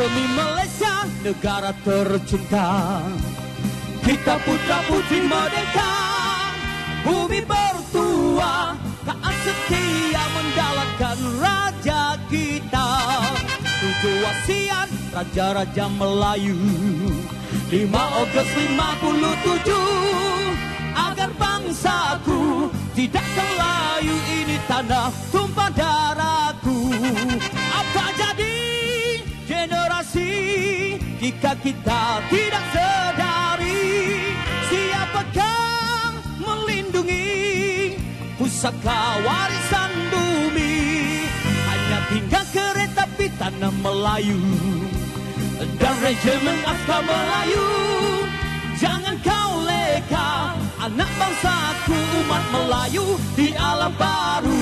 Demi Malaysia, negara tercinta, kita putra putri merdeka, bumi bertuah, taat setia menjalankan raja kita. 7 wasiat raja-raja Melayu, 5 Ogos 57, agar bangsaku tidak kelayu, ini tanah tumpah darahku. Apa jadi generasi jika kita tidak sadari? Siapakah melindungi pusaka warisan bumi? Hanya tinggal kereta api tanah Melayu dan regimen askar Melayu. Jangan kau leka, anak bangsaku umat Melayu di alam baru.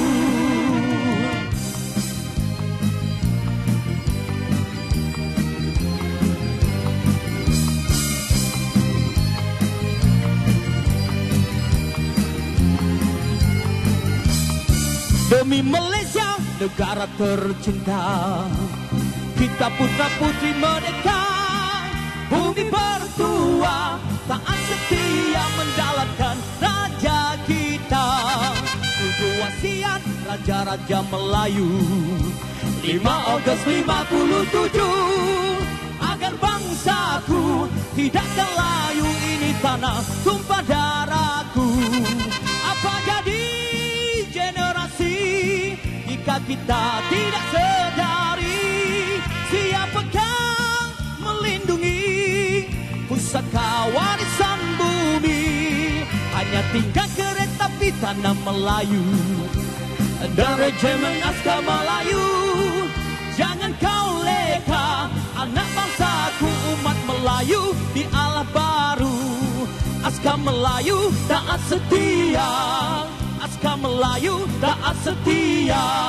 Demi Malaysia, negara tercinta, kita putra putri merdeka, bumi bertuah, taat setia menjalankan raja kita. 7 wasiat raja-raja Melayu, 5 Ogos 57, agar bangsaku tidak kelayu, ini tanah tumpah darahku. Apa jadi generasi jika kita tidak sadari? Siapakah melindungi pusaka warisan bumi? Hanya tinggal kereta api tanah Melayu dan regimen askar Melayu. Jangan kau leka, anak bangsaku umat Melayu di alam baru. Askar Melayu taat setia, askar Melayu taat setia.